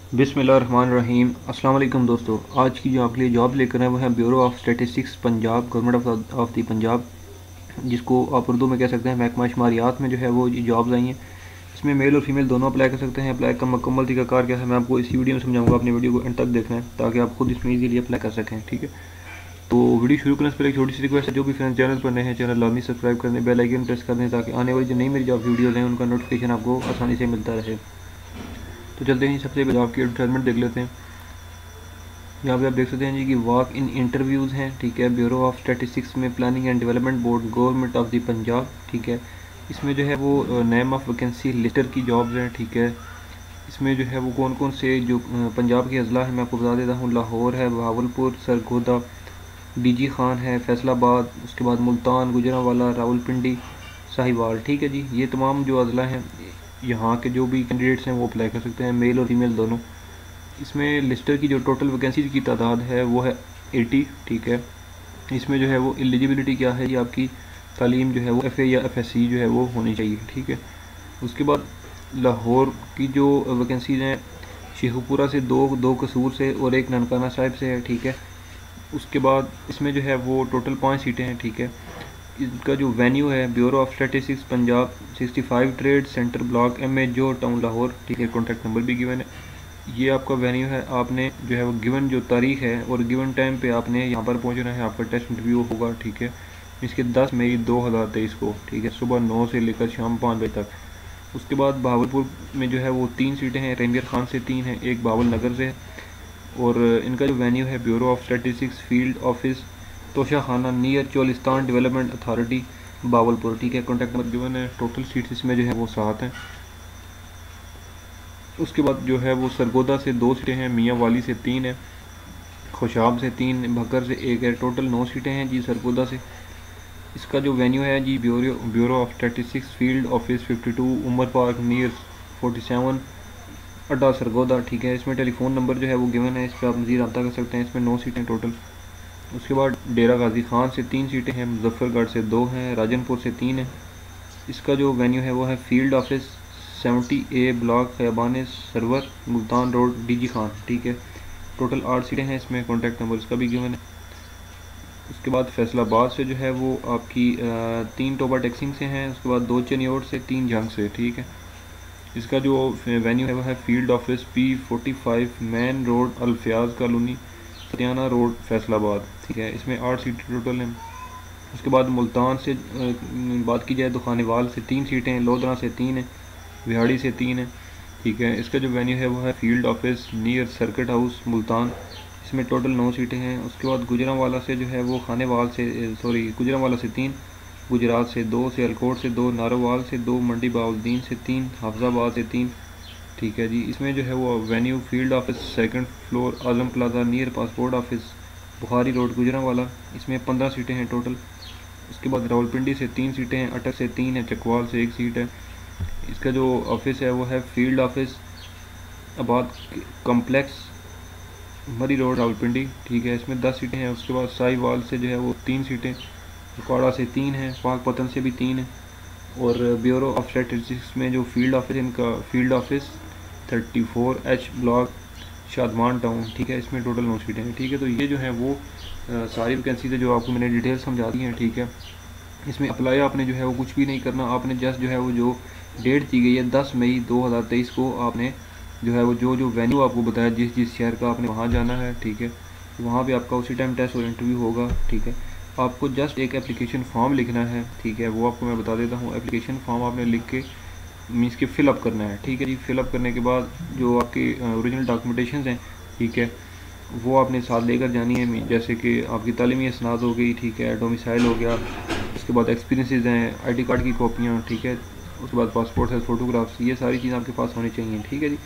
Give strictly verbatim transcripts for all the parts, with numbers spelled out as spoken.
बिस्मिल्लाहिर्रहमानिर्रहीम। अस्सलाम वालेकुम दोस्तों, आज की जो आपके लिए जॉब लेकर हैं वो है bureau of statistics Punjab, government of of the Punjab, जिसको आप उर्दू में कह सकते हैं महकमा शुमारियात में जो है वो ये जॉब्स आई हैं। इसमें मेल और फीमेल दोनों अप्लाई कर सकते हैं। अप्लाई का मुकम्मल तरीकाकार क्या है मैं आपको इसी वीडियो में समझाऊंगा। अपनी वीडियो को एंड तक देखना है ताकि आप खुद इसमें इजीली अप्लाई कर सकें। ठीक है, तो वीडियो शुरू करने से पहले एक छोटी सी रिक्वेस्ट है, जो भी फ्रेंड्स चैनल पर नए हैं चैनल लाजमी सब्सक्राइब कर दें, बेल आइकन प्रेस कर दें ताकि आने वाली जो नई मेरी जॉब वीडियोज़ हैं उनका नोटिफिकेशन आपको आसानी से मिलता रहे। तो चलते हैं, सबसे पहले आपकी एडवर्टाइजमेंट देख लेते हैं। यहाँ पे आप देख सकते हैं जी कि वॉक इन इंटरव्यूज़ हैं। ठीक है, ब्यूरो ऑफ स्टैटिस्टिक्स में planning and development board, government of the Punjab. ठीक है, इसमें जो है वो नेम ऑफ वैकेंसी लिस्टर की जॉब्स हैं। ठीक है, इसमें जो है वो कौन कौन से जो पंजाब के अजला हैं मैं आपको बता देता हूँ। लाहौर है, बहावलपुर, सरगोदा, डीजी खान है, फैसलाबाद, उसके बाद मुल्तान, गुजरांवाला, रावलपिंडी, साहिवाल। ठीक है जी, ये तमाम जो अजला हैं यहाँ के जो भी कैंडिडेट्स हैं वो अप्लाई कर सकते हैं, मेल और फीमेल दोनों। इसमें लिस्टर की जो टोटल वैकेंसीज की तादाद है वो है अस्सी। ठीक है, इसमें जो है वो एलिजिबिलिटी क्या है, ये आपकी तालीम जो है वो एफ़ ए या एफ एस सी जो है वो होनी चाहिए। ठीक है, उसके बाद लाहौर की जो वैकेंसीज हैं, शेखुपुरा से दो दो कसूर से और एक ननकाना साहिब से है। ठीक है, उसके बाद इसमें जो है वो टोटल पाँच सीटें हैं। ठीक है, इसका जो वेन्यू है bureau of statistics Punjab, sixty five trade centre block M A Johar town Lahore. ठीक है, कॉन्टैक्ट नंबर भी गिवन है। ये आपका वेन्यू है। आपने जो है वो गिवन जो तारीख है और गिवन टाइम पे आपने यहाँ पर पहुँचना है। आपका टेस्ट इंटरव्यू होगा। ठीक है, इसके दस मई दो हज़ार तेईस को। ठीक है, सुबह नौ से लेकर शाम पाँच बजे तक। उसके बाद बहावलपुर में जो है वो तीन सीटें हैं, रेंजर खान से तीन हैं, एक बावल नगर से है। और इनका जो वेन्यू है bureau of statistics field office, Toshakhana near Cholistan development authority, Bahawalpur. ठीक है, कॉन्टैक्ट नंबर गिवन है। टोटल सीट्स इसमें जो है वो सात हैं। उसके बाद जो है वो सरगोदा से दो सीटें हैं, मियाँ वाली से तीन है, खुशाब से तीन, भक्कर से एक है। टोटल नौ सीटें हैं जी सरगोदा से। इसका जो वेन्यू है जी bureau bureau of statistics field office fifty two Umar park near forty seven अड्डा सरगोदा। ठीक है, इसमें टेलीफोन नंबर जो है वो गिवन है, इस पर आप मज़ीद रब्ता कर सकते हैं। इसमें नौ सीटें टोटल। उसके बाद डेरा गाजी खान से तीन सीटें हैं, मुजफ्फरगढ़ से दो हैं, राजनपुर से तीन है। इसका जो वेन्यू है वो है field office seventy A block Khayaban Sarwar, Multan road, DG Khan. ठीक है, टोटल आठ सीटें हैं इसमें। कॉन्टैक्ट नंबर इसका भी गिवन है। उसके बाद फैसलाबाद से जो है वो आपकी तीन टोबा टैक्सिंग से हैं। उसके बाद दो चनियोट से, तीन जंग से। ठीक है, इसका जो वेन्यू है वो है field office P forty five main road, Alfiaz colony, Satiana road, Faisalabad. ठीक है, इसमें आठ सीटें टोटल हैं। उसके बाद मुल्तान से बात की जाए तो खानेवाल से तीन सीटें हैं, लोधरा से तीन है, विहाड़ी से तीन है। ठीक है, इसका जो वेन्यू है वो है field office near circuit house, Multan. इसमें टोटल नौ सीटें हैं। उसके बाद गुजरांवाला से जो है वो खानेवाल से सॉरी गुजरांवाला से तीन, गुजरात से दो, सियालकोट से दो, नारोवाल से दो, मंडी बाउद्दीन से तीन, हाफजाबाद से तीन। ठीक है जी, इसमें जो है वो venue field office second floor Azam plaza near passport office, Bukhari road, Gujranwala. इसमें पंद्रह सीटें हैं टोटल। उसके बाद रावलपिंडी से तीन सीटें हैं, अटक से तीन है, चकवाल से एक सीट है। इसका जो ऑफिस है वो है field office Abad complex, Murree road, Rawalpindi. ठीक है, इसमें दस सीटें हैं। उसके बाद साहिवाल से जो है वो तीन सीटें, कोड़ा से तीन है, पाकपतन से भी तीन है। और ब्यूरो ऑफ स्टैटिस्टिक्स में जो फील्ड ऑफिस इनका field office thirty four H block, Shadman town. ठीक है, इसमें टोटल नौ सीटें हैं। ठीक है, तो ये जो है वो आ, सारी वैकेंसी है जो आपको मैंने डिटेल समझा दी हैं। ठीक है, इसमें अप्लाई आपने जो है वो कुछ भी नहीं करना। आपने जस्ट जो है वो जो डेट दी गई है दस मई दो हज़ार तेईस को, आपने जो है वो जो जो वेन्यू आपको बताया जिस जिस शहर का आपने वहाँ जाना है। ठीक है, वहाँ पे आपका उसी टाइम टेस्ट और इंटरव्यू होगा। ठीक है, आपको जस्ट एक एप्लीकेशन फॉर्म लिखना है। ठीक है, वो आपको मैं बता देता हूँ। एप्लीकेशन फॉर्म आपने लिख के मीन्स के फ़िलअप करना है। ठीक है जी, फ़िलअप करने के बाद जो आपकी ओरिजिनल डॉक्यूमेंटेशन हैं, ठीक है, वो आपने साथ लेकर जानी है। जैसे कि आपकी तालीमी इसनाद हो गई, ठीक है, डोमिसाइल हो गया, उसके बाद एक्सपीरियंसेस हैं, आईडी कार्ड की कॉपियाँ, ठीक है, उसके बाद पासपोर्ट साइज फ़ोटोग्राफ्स, ये सारी चीज़ें आपके पास होनी चाहिए। ठीक है जी,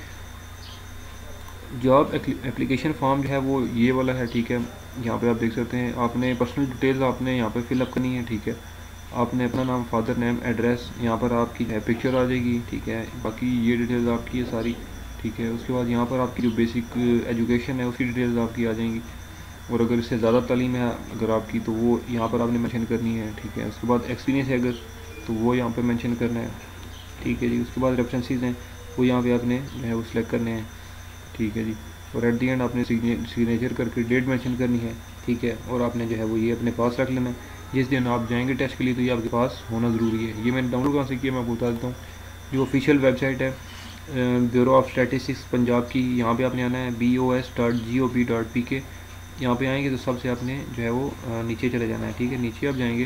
जॉब एप्लीकेशन फॉर्म जो है वो ये वाला है। ठीक है, यहाँ पे आप देख सकते हैं। आपने पर्सनल डिटेल्स आपने यहाँ पे फिलअप करनी है। ठीक है, आपने अपना नाम, फादर नेम, एड्रेस, यहाँ पर आपकी पिक्चर आ जाएगी। ठीक है, बाकी ये डिटेल्स आपकी है सारी। ठीक है, उसके बाद यहाँ पर आपकी जो बेसिक एजुकेशन है उसकी डिटेल्स आपकी आ जाएंगी। और अगर इससे ज़्यादा तालीम है अगर आपकी तो वो यहाँ पर आपने मेंशन करनी है। ठीक है, उसके बाद एक्सपीरियंस है अगर तो वो यहाँ पर मेंशन करना है। ठीक है जी, उसके बाद रेफरेंसेस हैं वो यहाँ पे आपने जो है वो सिलेक्ट करने हैं। ठीक है जी। और एट दी एंड आपने सिग्नेचर करके डेट मेंशन करनी है, ठीक है। और आपने जो है वो ये अपने पास रख लेना है। जिस दिन आप जाएंगे टेस्ट के लिए तो ये आपके पास होना ज़रूरी है। ये मैंने डाउनलोड कहाँ से किया मैं आपको बता देता हूँ। जो ऑफिशियल वेबसाइट है ब्यूरो ऑफ स्टैटिस्टिक्स पंजाब की, यहाँ पे आपने आना है B O S dot G O P dot P K. यहाँ पे आएंगे तो सबसे आपने जो है वो नीचे चले जाना है, ठीक है। नीचे आप जाएंगे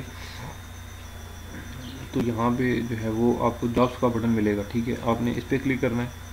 तो यहाँ पे जो है वो आपको जॉब्स का बटन मिलेगा, ठीक है। आपने इस पर क्लिक करना है।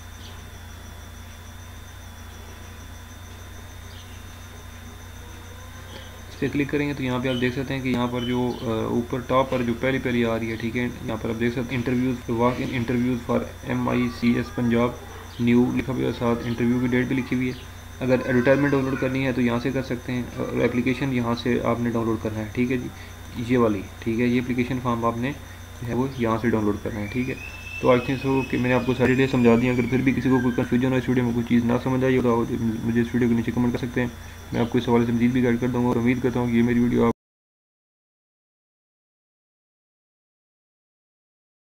इस पर क्लिक करेंगे तो यहाँ पे आप देख सकते हैं कि यहाँ पर जो ऊपर टॉप पर जो पहली पहली आ रही है, ठीक है। यहाँ पर आप देख सकते हैं interviews walk in interviews for M I C S Punjab new लिखा हुआ है, साथ इंटरव्यू की डेट भी लिखी हुई है। अगर एडवर्टाइजमेंट डाउनलोड करनी है तो यहाँ से कर सकते हैं, और एप्लीकेशन यहाँ से आपने डाउनलोड करना है, ठीक है जी। ये वाली, ठीक है, ये एप्लीकेशन फॉर्म आपने जो है वो यहाँ से डाउनलोड करना है, ठीक है। तो आई थिंक सो कि मैंने आपको सारी डिटेल समझा दी। अगर फिर भी किसी को कोई कन्फ्यूजन हो इस वीडियो में, कोई चीज़ ना समझ आई हो तो मुझे इस वीडियो के नीचे कमेंट कर सकते हैं। मैं आपको इस हवाले से मज़ीद भी गाइड कर दूँगा और उम्मीद करता हूँ कि ये मेरी वीडियो आप